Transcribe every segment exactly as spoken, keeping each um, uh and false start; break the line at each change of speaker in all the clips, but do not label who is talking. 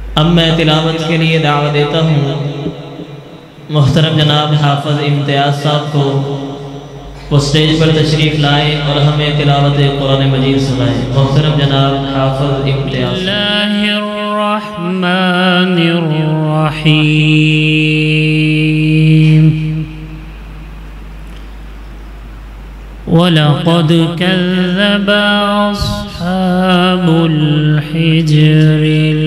अब मैं तिलावत के लिए दावत देता हूँ मुहतरम जनाब हाफिज़ इम्तियाज़ साहब को, वो स्टेज पर तशरीफ़ लाए और हमें तिलावत कुरान मजीद सुनाए। मुहतरम जनाब हाफिज़ इम्तियाज़।
बिस्मिल्लाहिर्रहमानिर्रहीम। वलक़द कज़्ज़ब अस्हाबुल हिज्रिल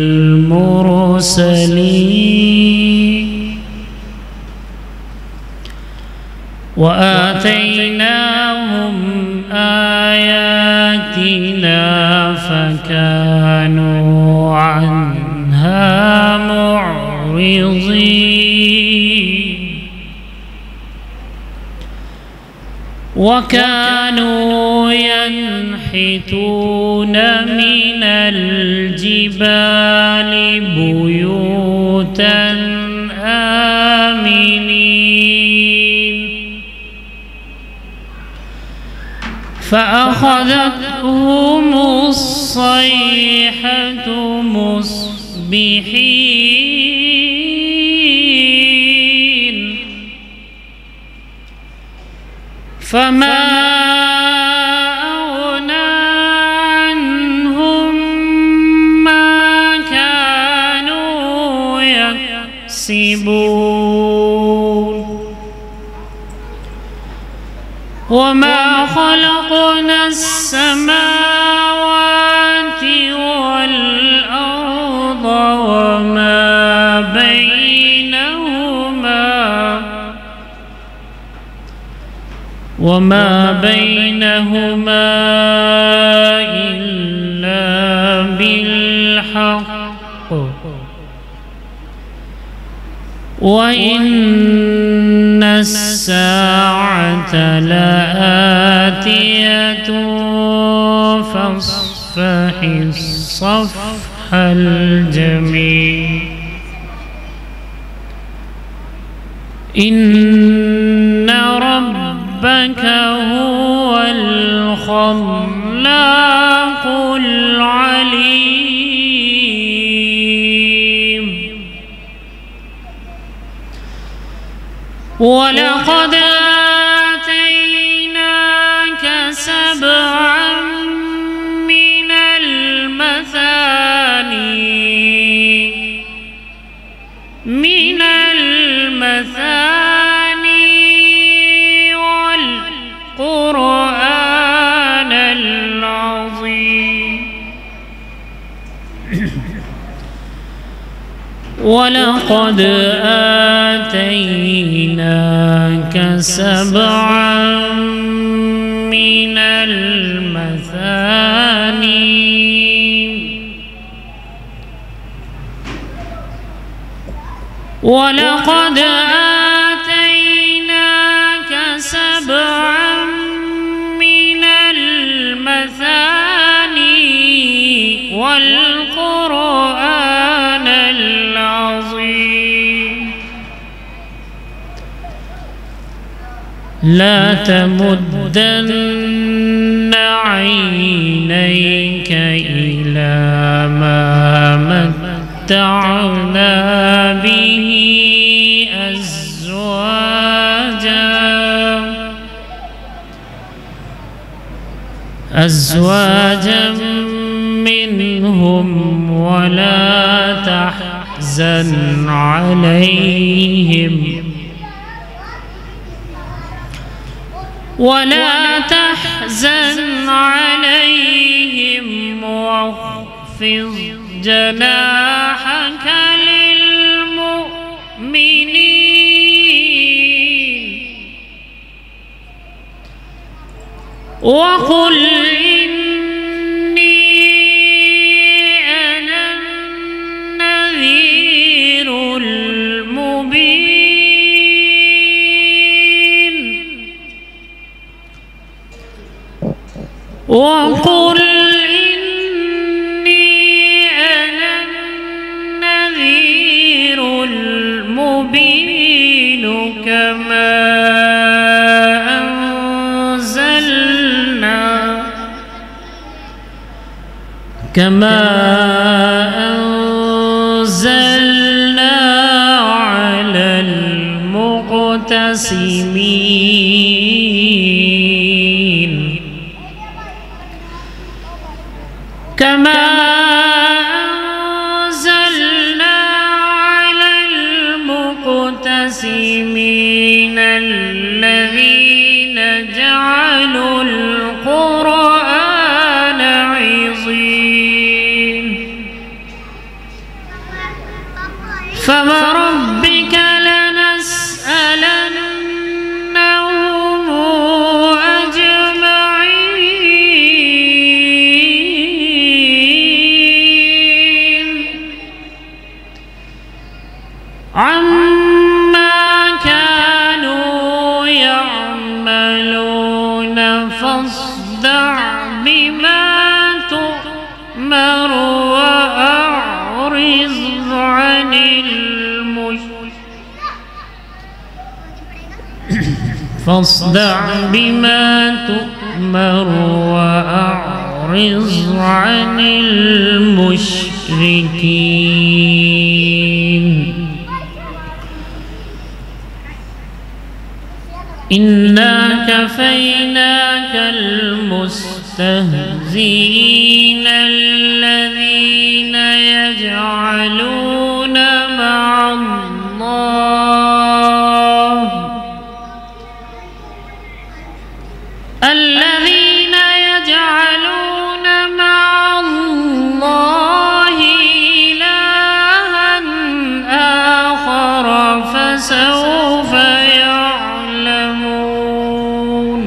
मुरसलीन वआतैनाहुम आयातिना फकानू अन्हा मुअरिज़ीन वकानू यन्हितून मिनल जिबालि बुयूतन आमिनीन فأخذتهم الصيحة مصبحين فما أغنى عنهم ما كانوا يكسبون وما خلقنا السماوات والأرض وما بينهما وما بينهما إلا بالحق وإن الساعة لآتية فاصفح الصفح الجميل إن ربك هو الخلاق العليم ولقد آتيناك سبعا من المثاني من المثاني والقرآن العظيم ولقد آتيناك سبعا من المثاني ولقد آتيناك سبعا من المثاني والقرآن العظيم لا تمدن عينيك إلى ما متعنا به أزواجا أزواجا منهم ولا تحزن عليهم ولا تحزن عليهم واخفض جناحك للمؤمنين وقل إني أنا النذير المبين وقل إني أنا النذير المبين كما أنزلنا كما أنزلنا أنزلنا على المقتسمين كما أنزلنا على المقتسمين الذين جعلوا القرآن عظيم فوربك لنسألنهم أجمعين عما كانوا يعملون فاصدع بما تؤمر وأعرض عن فاصدع بما تؤمر وأعرض عن المشركين إنا كفيناك المستهزئين الذين يجعلون مع الله الذين يجعلون مع الله إلها آخر فسوف يعلمون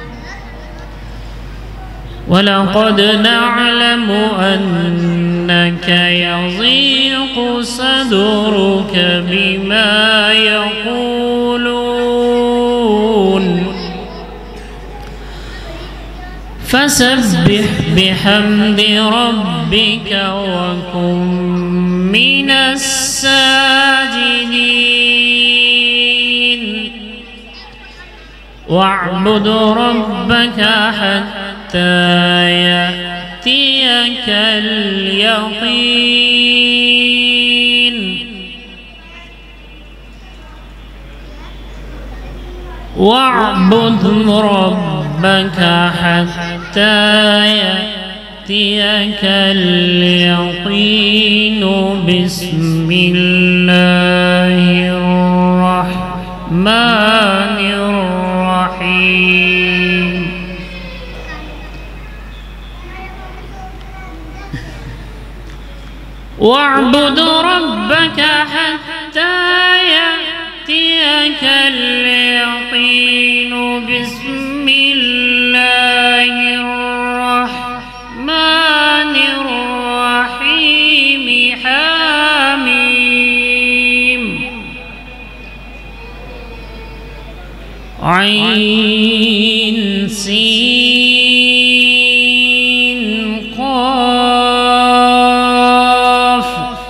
ولقد نعلم أنك يضيق صدرك بما يقولون فسبح بحمد ربك وكن من الساجدين واعبد ربك حتى يأتيك اليقين واعبد ربك حتى يأتيك اليقين بسم الله الرحمن الرحيم واعبد ربك حتى يأتيك اليقين بسم الله الرحمن الرحيم حميم عين سين قاف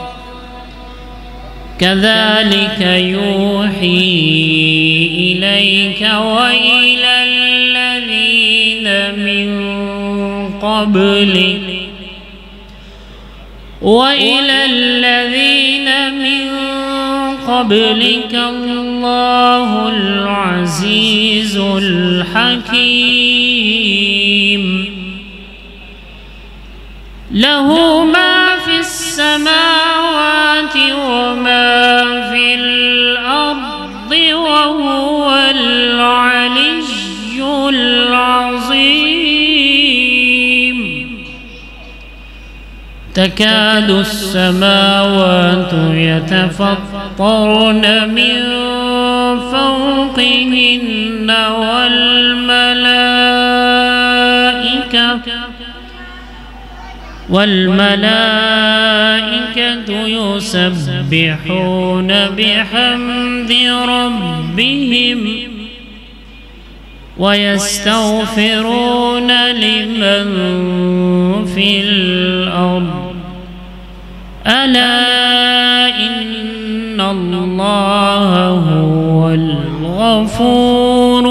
كذلك يوحي إليك وإلى الذين من قبلك وإلى الذين من قبلك الله العزيز الحكيم له ما في السماوات وما في الأرض وهو العلي العظيم تكاد السماوات يتفطرن من فوقهن والملائكة والملائكة يسبحون بحمد ربهم ويستغفرون لمن في الأرض ألا إن الله هو الغفور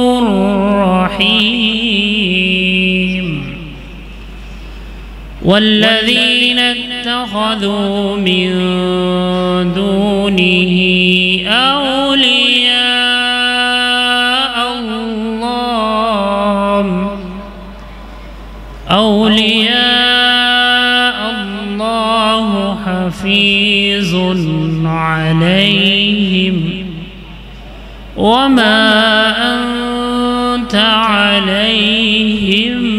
الرحيم والذين اتقوا اتخذوا من دونه أولياء الله أولياء الله حفيظ عليهم وما أنت عليهم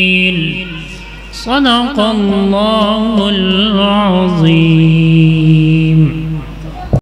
بوكيل. صدق الله العظيم.